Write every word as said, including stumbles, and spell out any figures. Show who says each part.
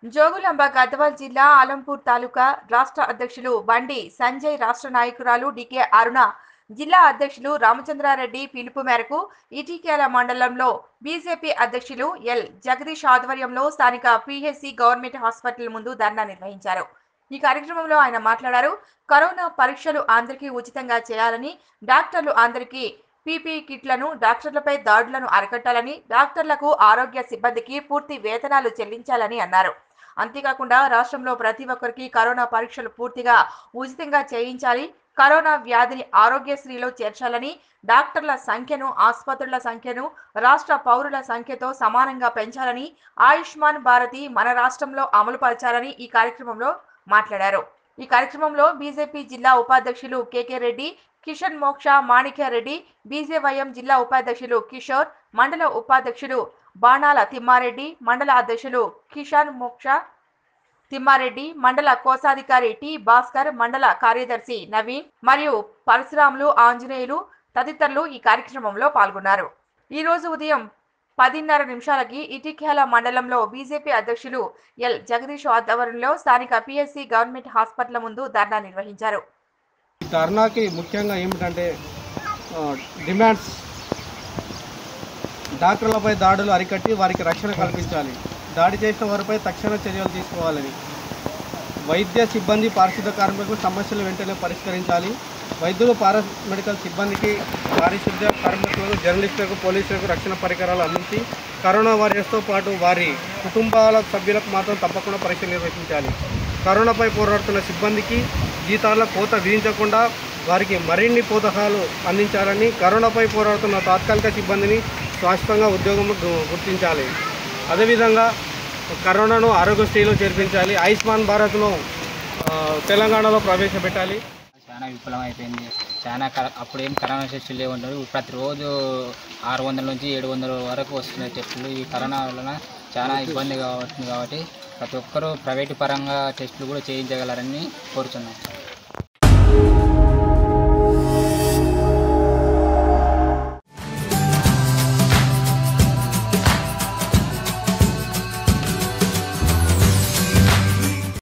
Speaker 1: జోగులాంబ గద్వాల్ జిల్లా ఆలంపూర్ తాలూకా రాష్ట్ర అధ్యక్షులు బండి సంజయ్, రాష్ట్ర నాయకురాలు డికే అరుణ, జిల్లా అధ్యక్షులు రామచంద్రారెడ్డి పిలుపు మేరకు ఇటిక్యాల మండలంలో బీజేపీ అధ్యక్షులు ఎల్ జగదీష్ ఆధ్వర్యంలో స్థానిక పీహెచ్సీ గవర్నమెంట్ హాస్పిటల్ ముందు ధర్నా నిర్వహించారు. ఈ కార్యక్రమంలో ఆయన మాట్లాడారు. కరోనా పరీక్షలు అందరికీ ఉచితంగా చేయాలని, డాక్టర్లు అందరికీ పీపీఈ కిట్లను, డాక్టర్లపై దాడులను అరికట్టాలని, డాక్టర్లకు, ఆరోగ్య సిబ్బందికి పూర్తి వేతనాలు చెల్లించాలని అన్నారు. అంతేకాకుండా రాష్ట్రంలో ప్రతి ఒక్కరికి కరోనా పరీక్షలు పూర్తిగా ఉచితంగా చేయించాలి, కరోనా వ్యాధిని ఆరోగ్యశ్రీలో చేర్చాలని, డాక్టర్ల సంఖ్యను, ఆసుపత్రుల సంఖ్యను రాష్ట్ర పౌరుల సంఖ్యతో సమానంగా పెంచాలని, ఆయుష్మాన్ భారతి మన రాష్ట్రంలో అమలు పరచాలని ఈ కార్యక్రమంలో మాట్లాడారు. ఈ కార్యక్రమంలో బీజేపీ జిల్లా ఉపాధ్యక్షులు కేకే రెడ్డి, కిషన్ మోక్ష, మాణిక్యారెడ్డి, బీజేవైఎం జిల్లా ఉపాధ్యక్షులు కిషోర్, మండల ఉపాధ్యక్షులు బాణాల తిమ్మారెడ్డి, మండల అధ్యక్షులు కిషన్ మోక్ష తిమ్మారెడ్డి, మండల కోశాధికారి టి భాస్కర్, మండల కార్యదర్శి నవీన్ మరియు పరశురాములు, ఆంజనేయులు తదితరులు ఈ కార్యక్రమంలో పాల్గొన్నారు. ఈ రోజు ఉదయం పదిన్నర నిమిషాలకి ఇటిక్యాల మండలంలో బీజేపీ అధ్యక్షులు ఎల్ జగదీష్ ఆధ్వర్యంలో స్థానిక పీహెచ్సీ గవర్నమెంట్ హాస్పిటల్ ముందు ధర్నా నిర్వహించారు.
Speaker 2: ధర్నాకి ముఖ్యంగా ఏమిటంటే డిమాండ్స్ డాక్టర్లపై దాడులు అరికట్టి వారికి రక్షణ కల్పించాలి, దాడి చేసిన వారిపై తక్షణ చర్యలు తీసుకోవాలని, వైద్య సిబ్బంది, పారిశుద్ధ కార్మికులకు సమస్యలు వెంటనే పరిష్కరించాలి, వైద్యులు, పారామెడికల్ సిబ్బందికి, పారిశుద్ధ్య కార్మికులకు, జర్నలిస్టులకు, పోలీసులకు రక్షణ పరికరాలు అందించి కరోనా వారియర్స్తో పాటు వారి కుటుంబాల సభ్యులకు మాత్రం తప్పకుండా పరీక్షలు నిర్వహించాలి. కరోనాపై పోరాడుతున్న సిబ్బందికి జీతాల కోత విధించకుండా వారికి మరిన్ని ప్రోత్సాహాలు అందించాలని, కరోనాపై పోరాడుతున్న తాత్కాలిక సిబ్బందిని శాశ్వతంగా ఉద్యోగంలో గుర్తించాలి. అదేవిధంగా కరోనాను ఆరోగ్యశ్రీలో చేర్పించాలి, ఆయుష్మాన్ భారత్ను తెలంగాణలో ప్రవేశపెట్టాలి.
Speaker 3: చాలా విఫలం అయిపోయింది. చాలా అప్పుడు ఏం కరోనా టెస్టులు లేవుంటారు, ప్రతిరోజు ఆరు వందల నుంచి ఏడు వందల వరకు వస్తున్నాయి టెస్టులు. ఈ కరోనా వలన చాలా ఇబ్బంది అవుతుంది కాబట్టి ప్రతి ఒక్కరూ ప్రైవేటు పరంగా టెస్టులు కూడా చేయించగలరని కోరుతున్నాం.